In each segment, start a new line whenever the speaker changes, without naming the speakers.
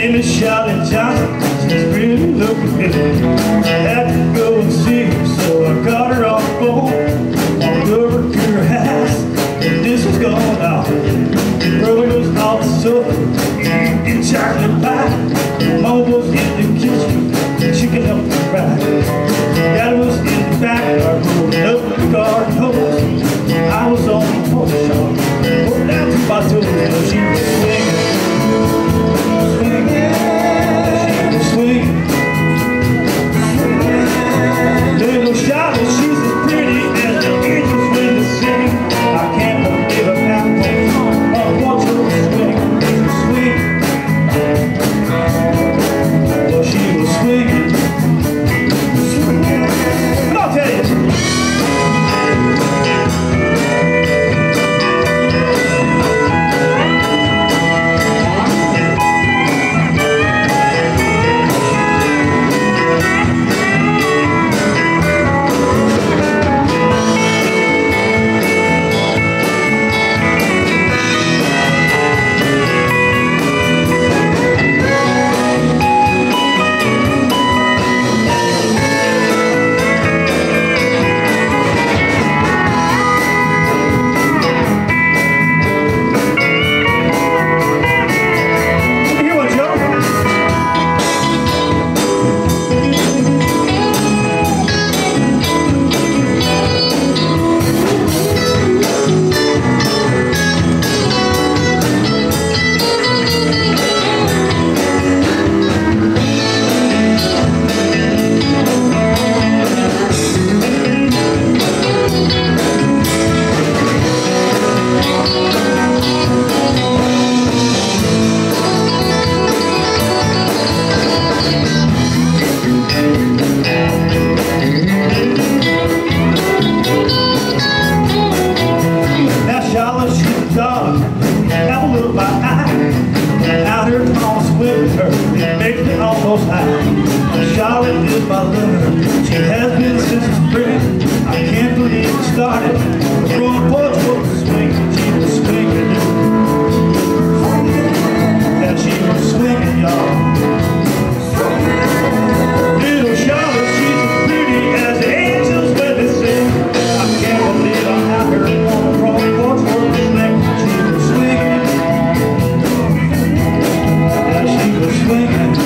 name is Charlotte Johnson. She's really looking good. Had to go and see her, so I got her on the phone. Walked over to her house, and this was going on. Brother was on the sofa, eating chocolate pie. Mama was in the kitchen, chicken up the fry. Dad was in the backyard, rolling up the garden hose. I was on the porch, pulled down to my toes, and she was swinging. Little Charlotte, she's as pretty as the angels when they sing. I can't believe it happened. I want her to swing, swing. Well, she was swinging. Come on, tell you. Almost high. Charlotte is my lover. She has been since the spring. I can't believe it started. The front porch was swinging. She was swinging. And she was swinging, y'all. Little Charlotte, she's as pretty as the angels when they sing. I can't believe I had her on the front porch was swinging. She was swinging. And she was swinging.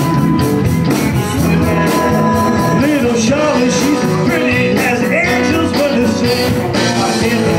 Charlotte, she's as pretty as angels when they sing. I can't